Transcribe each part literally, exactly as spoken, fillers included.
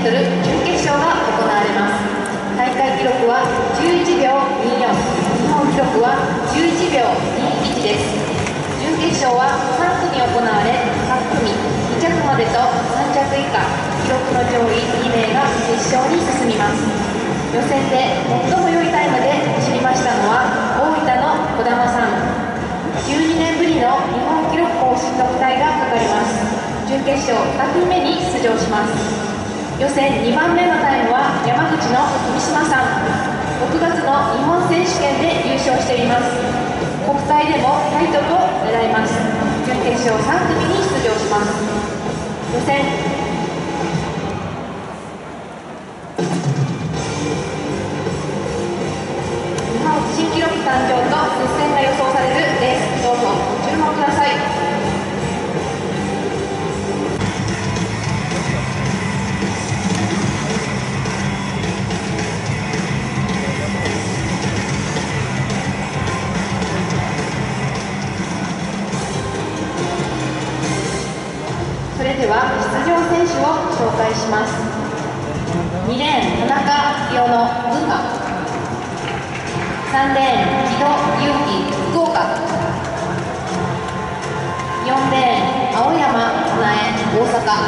トル準決勝が行われます。大会記録はじゅういちびょうにじゅうよん、日本記録はじゅういちびょうにじゅういちです。準決勝はさんくみ行われ、各組に着までとさん着以下、記録の上位にめいが決勝に進みます。予選で最も良いタイムで走りましたのは大分の児玉さん。じゅうにねんぶりの日本記録更新の期待がかかります。準決勝に組目に出場します。予選にばんめのタイムは山口の富島さん。ろくがつの日本選手権で優勝しています。国体でもタイトルを狙います。準決勝さんくみに出場します。予選日本新記録誕生と接戦が予想されるレース、どうぞご注目ください。それでは出場選手を紹介します。にレーン田中清野群馬、さんレーン木戸祐希福岡、よんレーン青山かなえ大阪、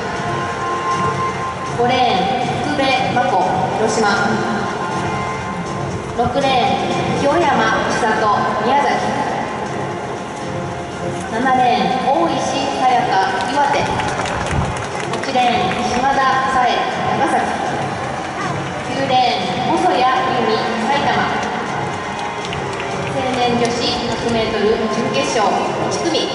ごレーン福部真子広島、ろくレーン清山千里宮崎、ななレーン大石さやか岩手、はちレーン島田紗恵長崎、きゅうレーン細谷由美埼玉、成年女子 ひゃくメートル 準決勝いちくみ。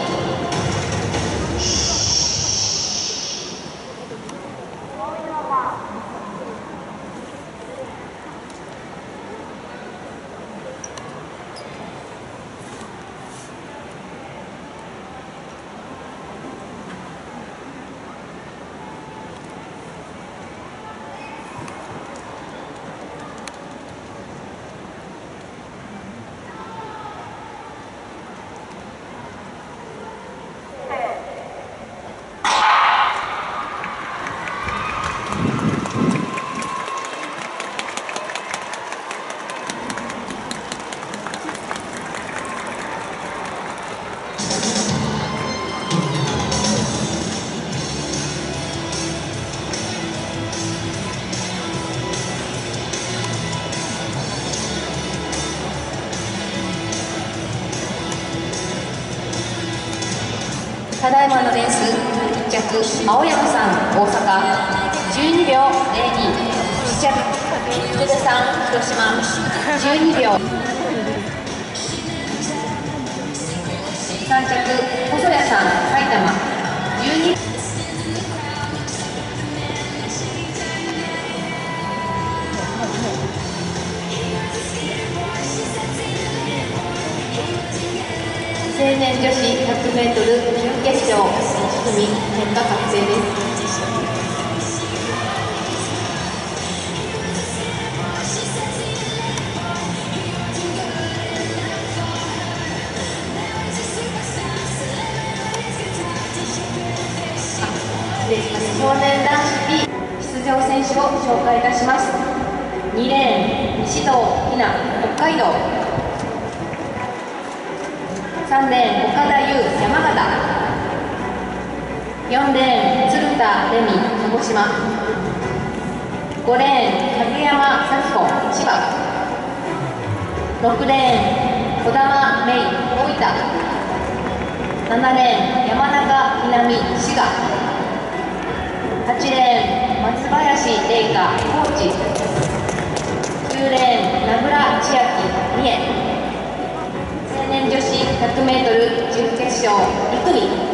ただいまのレースいっちゃく青山さん大阪じゅうにびょうぜろに、に着福部さん広島じゅうにびょう、さん着細谷さん埼玉じゅうに、成年女子 ひゃくメートル 準決勝いちくみ結果確定です。失礼します。少年男子 B 出場選手を紹介いたします。にレーン西藤ひな北海道、さんレーン岡田優山形、よんレーン鶴田レミ鹿児島、ごレーン影山咲子千葉、ろくレーン児玉芽衣大分、ななレーン山中南滋賀、はちレーン松林玲香高知、きゅうレーン名倉千秋三重、成年女子 ひゃくメートル 準決勝にくみ。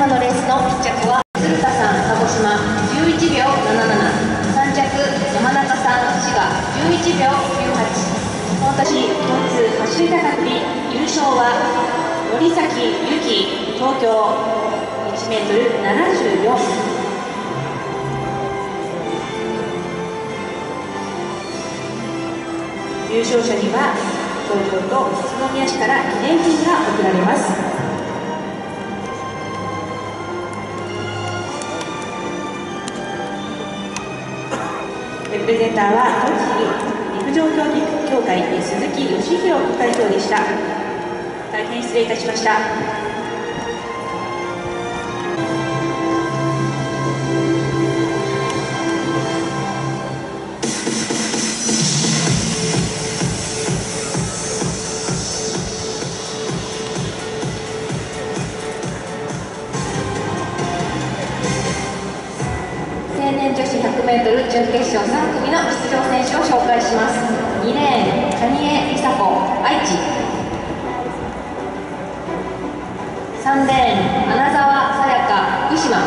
いまのレースのいっ着は鶴田さん鹿児島じゅういちびょうなななな、さん着山中さん滋賀じゅういちびょうきゅうはち。この年一つ走り高跳び優勝は森崎由紀東京いちメートルななじゅうよん。優勝者には東京と宇都宮市から記念品が贈られます。プレゼンターは栃木陸上競技協会鈴木義弘副会長でした。大変失礼いたしました。成年女子 ひゃくメートル 準決勝さん組の出場選手を紹介します。にレーン蟹江梨紗子愛知、さんレーン穴澤さやか福島、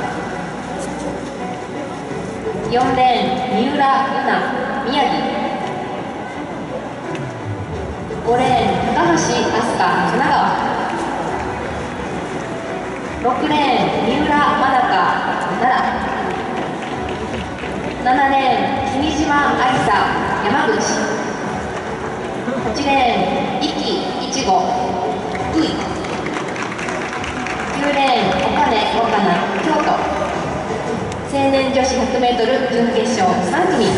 よんレーン三浦優奈宮城、ごレーン高橋飛鳥神奈川、ろくレーン三浦真中奈良、ななレーン君島愛沙山口、はちレーン壱岐いちご福井、きゅうレーン岡根若菜京都。成年女子 ひゃくメートル 準決勝さん組。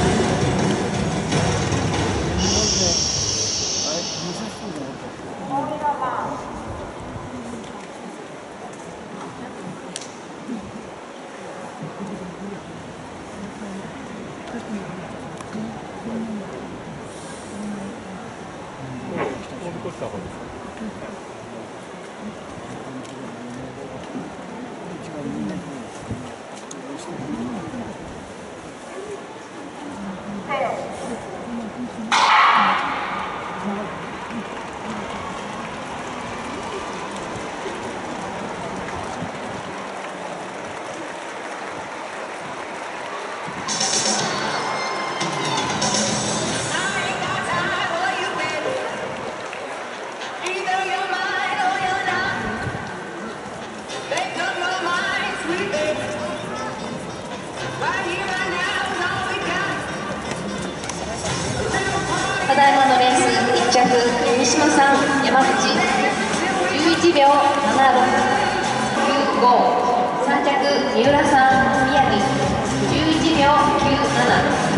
ただいまのレースいっ着君島さん山口じゅういちびょうななろくきゅうご、さん着三浦さん宮城じゅういちびょうきゅうなな。